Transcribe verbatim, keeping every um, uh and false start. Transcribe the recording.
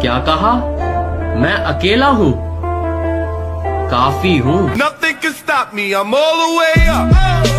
क्या कहा? मैं अकेला हूँ, काफी हूँ। Nothing can stop me, I'm all the way up.